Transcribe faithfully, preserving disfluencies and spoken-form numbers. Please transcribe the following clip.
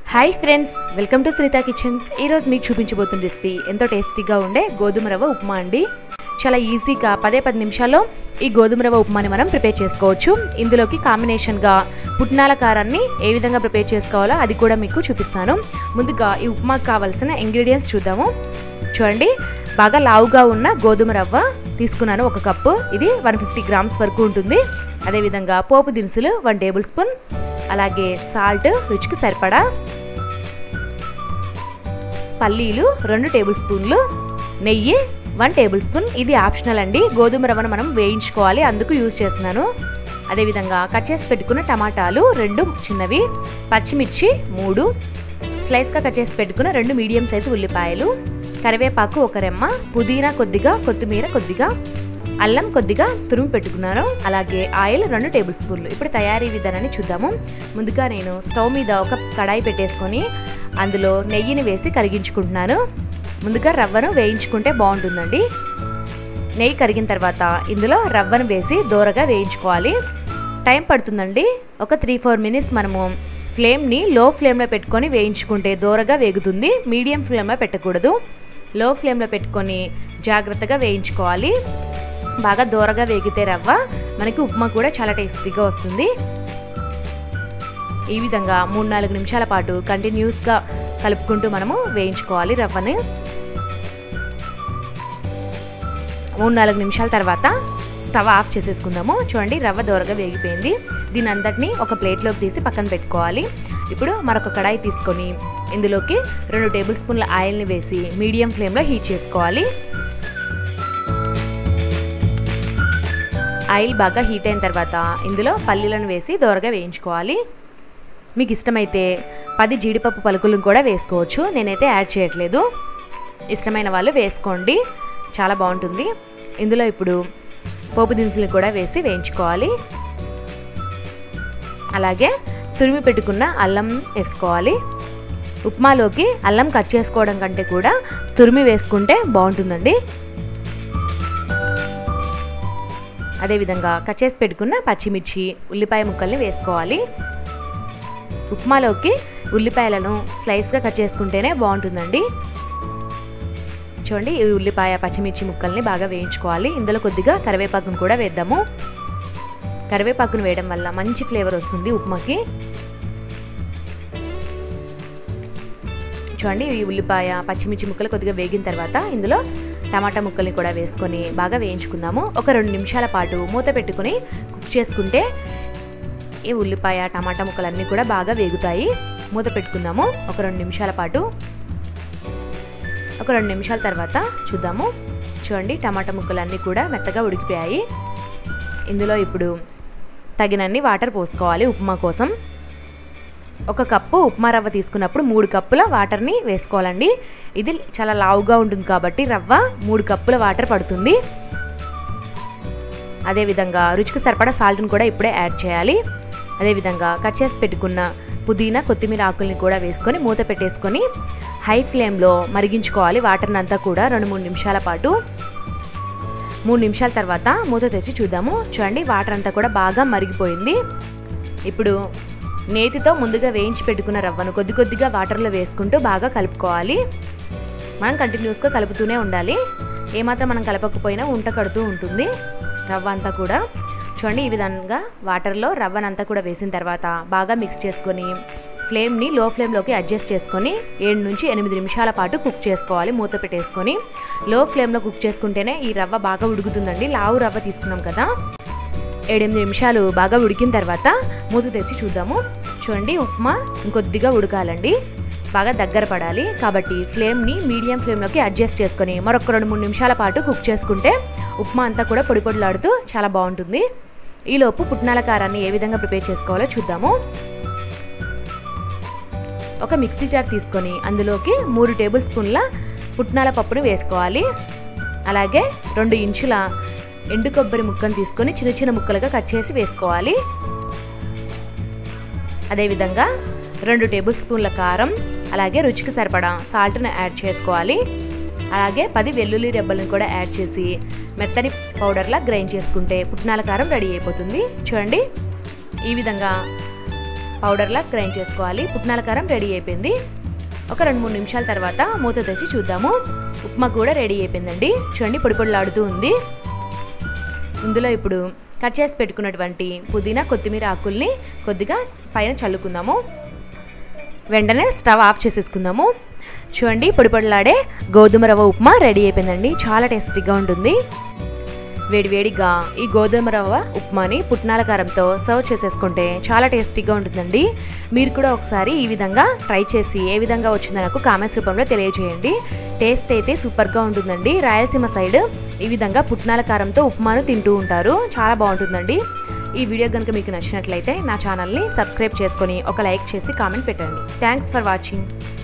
Hi friends, welcome to Sunitha kitchens. ఈరోజు మీకు చూపించబోతున్న recipe ఎంతో టేస్టీగా ఉండే గోధుమ రవ్వ ఉప్మా అండి. చాలా ఈజీగా పదే పది నిమిషాల్లో ఈ గోధుమ రవ్వ ఉప్మాని మనం ప్రిపేర్ చేసుకోవచ్చు. ఇందులోకి కాంబినేషన్గా పుట్నాల కారాన్ని ఏ విధంగా ప్రిపేర్ చేసుకోవాలో అది కూడా మీకు చూపిస్తాను. ముందుగా ఈ ఉప్మాకు కావాల్సిన ఇంగ్రీడియంట్స్ చూద్దాము. చూడండి, బాగా లావుగా ఉన్న గోధుమ రవ్వ తీసుకున్నాను, ఒక కప్పు. ఇది వన్ ఫిఫ్టీ గ్రామ్స్ వరకు ఉంటుంది. అదేవిధంగా పోపు దినుసులు వన్ టేబుల్ స్పూన్, అలాగే సాల్ట్ రుచికి సరిపడా, పల్లీలు రెండు టేబుల్ స్పూన్లు, నెయ్యి వన్ టేబుల్ స్పూన్. ఇది ఆప్షనల్ అండి, గోధుమ రవ్వను మనం వేయించుకోవాలి, అందుకు యూజ్ చేస్తున్నాను. అదేవిధంగా కట్ చేసి పెట్టుకున్న టమాటాలు రెండు చిన్నవి, పచ్చిమిర్చి మూడు, స్లైస్గా కట్ చేసి పెట్టుకున్న రెండు మీడియం సైజు ఉల్లిపాయలు, కరివేపాకు ఒక రెమ్మ, పుదీనా కొద్దిగా, కొత్తిమీర కొద్దిగా, అల్లం కొద్దిగా తురుము పెట్టుకున్నాను, అలాగే ఆయిల్ రెండు టేబుల్ స్పూన్లు. ఇప్పుడు తయారీ విధానాన్ని చూద్దాము. ముందుగా నేను స్టవ్ మీద ఒక కడాయి పెట్టేసుకొని అందులో నెయ్యిని వేసి కరిగించుకుంటున్నాను. ముందుగా రవ్వను వేయించుకుంటే బాగుంటుందండి. నెయ్యి కరిగిన తర్వాత ఇందులో రవ్వను వేసి దోరగా వేయించుకోవాలి. టైం పడుతుందండి, ఒక త్రీ ఫోర్ మినిట్స్ మనము ఫ్లేమ్ని లో ఫ్లేమ్లో పెట్టుకొని వేయించుకుంటే దోరగా వేగుతుంది. మీడియం ఫ్లేమ్లో పెట్టకూడదు, లో ఫ్లేమ్లో పెట్టుకొని జాగ్రత్తగా వేయించుకోవాలి. బాగా దోరగా వేగితే రవ్వ మనకి ఉప్మా కూడా చాలా టేస్టీగా వస్తుంది. ఈ విధంగా మూడు నాలుగు నిమిషాల పాటు కంటిన్యూస్గా కలుపుకుంటూ మనము వేయించుకోవాలి రవ్వని. మూడు నాలుగు నిమిషాల తర్వాత స్టవ్ ఆఫ్ చేసేసుకుందాము. చూడండి, రవ్వ దోరగా వేగిపోయింది. దీని అంతటిని ఒక ప్లేట్లోకి తీసి పక్కన పెట్టుకోవాలి. ఇప్పుడు మరొక కడాయి తీసుకొని ఇందులోకి రెండు టేబుల్ స్పూన్ల ఆయిల్ని వేసి మీడియం ఫ్లేమ్లో హీట్ చేసుకోవాలి. ఆయిల్ బాగా హీట్ అయిన తర్వాత ఇందులో పల్లీలను వేసి దోరగా వేయించుకోవాలి. మీకు ఇష్టమైతే పది జీడిపప్పు పలుకులను కూడా వేసుకోవచ్చు, నేనైతే యాడ్ చేయట్లేదు. ఇష్టమైన వాళ్ళు వేసుకోండి, చాలా బాగుంటుంది. ఇందులో ఇప్పుడు పోపు దినుసులను కూడా వేసి వేయించుకోవాలి. అలాగే తురిమి పెట్టుకున్న అల్లం వేసుకోవాలి. ఉప్మాలోకి అల్లం కట్ చేసుకోవడం కంటే కూడా తురిమి వేసుకుంటే బాగుంటుందండి. అదేవిధంగా కట్ చేసి పెట్టుకున్న పచ్చిమిర్చి, ఉల్లిపాయ ముక్కల్ని వేసుకోవాలి. ఉప్మాలోకి ఉల్లిపాయలను స్లైస్గా కట్ చేసుకుంటేనే బాగుంటుందండి. చూడండి, ఈ ఉల్లిపాయ పచ్చిమిర్చి ముక్కల్ని బాగా వేయించుకోవాలి. ఇందులో కొద్దిగా కరివేపాకును కూడా వేద్దాము. కరివేపాకును వేయడం వల్ల మంచి ఫ్లేవర్ వస్తుంది ఉప్మాకి. చూడండి, ఈ ఉల్లిపాయ పచ్చిమిర్చి ముక్కలు కొద్దిగా వేగిన తర్వాత ఇందులో టమాటా ముక్కల్ని కూడా వేసుకొని బాగా వేయించుకుందాము. ఒక రెండు నిమిషాల పాటు మూత పెట్టుకుని కుక్ చేసుకుంటే ఈ ఉల్లిపాయ టమాటా ముక్కలన్నీ కూడా బాగా వేగుతాయి. మూత పెట్టుకుందాము ఒక రెండు నిమిషాల పాటు. ఒక రెండు నిమిషాల తర్వాత చూద్దాము. చూడండి, టమాటా ముక్కలన్నీ కూడా మెత్తగా ఉడికిపోయాయి. ఇందులో ఇప్పుడు తగినన్ని వాటర్ పోసుకోవాలి ఉప్మా కోసం. ఒక కప్పు ఉప్మా రవ్వ తీసుకున్నప్పుడు మూడు కప్పుల వాటర్ని వేసుకోవాలండి. ఇది చాలా లావుగా ఉంటుంది కాబట్టి రవ్వ మూడు కప్పుల వాటర్ పడుతుంది. అదేవిధంగా రుచికి సరిపడా సాల్ట్ని కూడా ఇప్పుడే యాడ్ చేయాలి. అదేవిధంగా కట్ చేసి పెట్టుకున్న పుదీనా కొత్తిమీర ఆకుల్ని కూడా వేసుకొని మూత పెట్టేసుకొని హై ఫ్లేమ్లో మరిగించుకోవాలి వాటర్ని అంతా కూడా రెండు మూడు నిమిషాల పాటు. మూడు నిమిషాల తర్వాత మూత తెచ్చి చూద్దాము. చూడండి, వాటర్ అంతా కూడా బాగా మరిగిపోయింది. ఇప్పుడు నేతితో ముందుగా వేయించి పెట్టుకున్న రవ్వను కొద్ది కొద్దిగా వాటర్లో వేసుకుంటూ బాగా కలుపుకోవాలి. మనం కంటిన్యూస్గా కలుపుతూనే ఉండాలి. ఏమాత్రం మనం కలపకపోయినా ఉంట కడుతూ ఉంటుంది రవ్వ అంతా కూడా. చూడండి, ఈ విధంగా వాటర్లో రవ్వనంతా కూడా వేసిన తర్వాత బాగా మిక్స్ చేసుకొని ఫ్లేమ్ని లో ఫ్లేమ్లోకి అడ్జస్ట్ చేసుకొని ఏడు నుంచి ఎనిమిది నిమిషాల పాటు కుక్ చేసుకోవాలి. మూత పెట్టేసుకొని లో ఫ్లేమ్లో కుక్ చేసుకుంటేనే ఈ రవ్వ బాగా ఉడుకుతుందండి. లావు రవ్వ తీసుకున్నాం కదా. ఏడెనిమిది నిమిషాలు బాగా ఉడికిన తర్వాత మూత తెచ్చి చూద్దాము. చూడండి, ఉప్మా ఇంకొద్దిగా ఉడకాలండి, బాగా దగ్గర పడాలి. కాబట్టి ఫ్లేమ్ని మీడియం ఫ్లేమ్లోకి అడ్జస్ట్ చేసుకొని మరొక రెండు మూడు నిమిషాల పాటు కుక్ చేసుకుంటే ఉప్మా అంతా కూడా పొడి పొడిలాడుతూ చాలా బాగుంటుంది. ఈలోపు పుట్నాల కారాన్ని ఏ విధంగా ప్రిపేర్ చేసుకోవాలో చూద్దాము. ఒక మిక్సీ జార్ తీసుకొని అందులోకి మూడు టేబుల్ స్పూన్ల పుట్నాల పప్పును వేసుకోవాలి. అలాగే రెండు ఇంచుల ఎండు కొబ్బరి ముక్కను తీసుకొని చిన్న చిన్న ముక్కలుగా కట్ చేసి వేసుకోవాలి. అదేవిధంగా రెండు టేబుల్ స్పూన్ల కారం, అలాగే రుచికి సరిపడా సాల్ట్ను యాడ్ చేసుకోవాలి. అలాగే పది వెల్లుల్లి రెబ్బలను కూడా యాడ్ చేసి మెత్తని పౌడర్లా గ్రైండ్ చేసుకుంటే పుట్నాల కారం రెడీ అయిపోతుంది. చూడండి, ఈ విధంగా పౌడర్లా గ్రైండ్ చేసుకోవాలి. పుట్నాల కారం రెడీ అయిపోయింది. ఒక రెండు మూడు నిమిషాల తర్వాత మూత తెచ్చి చూద్దాము. ఉప్మా కూడా రెడీ అయిపోయిందండి. చూడండి పొడి పొడిలాడుతూ ఉంది. ఇందులో ఇప్పుడు కట్ చేసి పెట్టుకున్నటువంటి పుదీనా కొత్తిమీర ఆకుల్ని కొద్దిగా పైన చల్లుకుందాము. వెంటనే స్టవ్ ఆఫ్ చేసేసుకుందాము. చూడండి పొడి పొడిలాడే గోధుమ రవ్వ ఉప్మా రెడీ అయిపోయిందండి. చాలా టేస్టీగా ఉంటుంది. వేడివేడిగా ఈ గోధుమ రవ్వ ఉప్మాని పుట్నాల కారంతో సర్వ్ చేసేసుకుంటే చాలా టేస్టీగా ఉంటుందండి. మీరు కూడా ఒకసారి ఈ విధంగా ట్రై చేసి ఏ విధంగా వచ్చిందో నాకు కామెంట్స్ రూపంలో తెలియజేయండి. టేస్ట్ అయితే సూపర్గా ఉంటుందండి. రాయలసీమ సైడ్ ఈ విధంగా పుట్నాల కారంతో ఉప్మాను తింటూ ఉంటారు. చాలా బాగుంటుందండి. ఈ వీడియో కనుక మీకు నచ్చినట్లయితే నా ఛానల్ని సబ్స్క్రైబ్ చేసుకొని ఒక లైక్ చేసి కామెంట్ పెట్టండి. Thanks for watching.